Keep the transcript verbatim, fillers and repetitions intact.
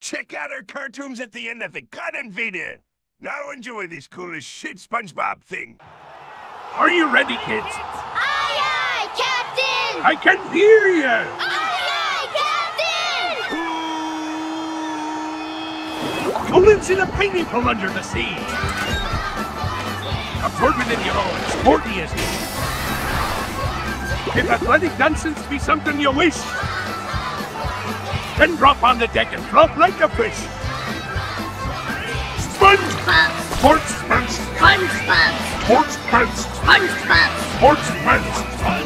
Check out our cartoons at the end of the Gun Video. Now enjoy this coolest shit SpongeBob thing. Are you ready, kids? Aye, aye, Captain! I can hear you! Aye, aye, Captain! Who lives in a pineapple under the sea? Absorbed within your own, sporty as he. If athletic nonsense be something you wish, then drop on the deck and flop like a fish. SpongeBob! Sportspants! SpongeBob! Sportspants! SpongeBob! Sportspants!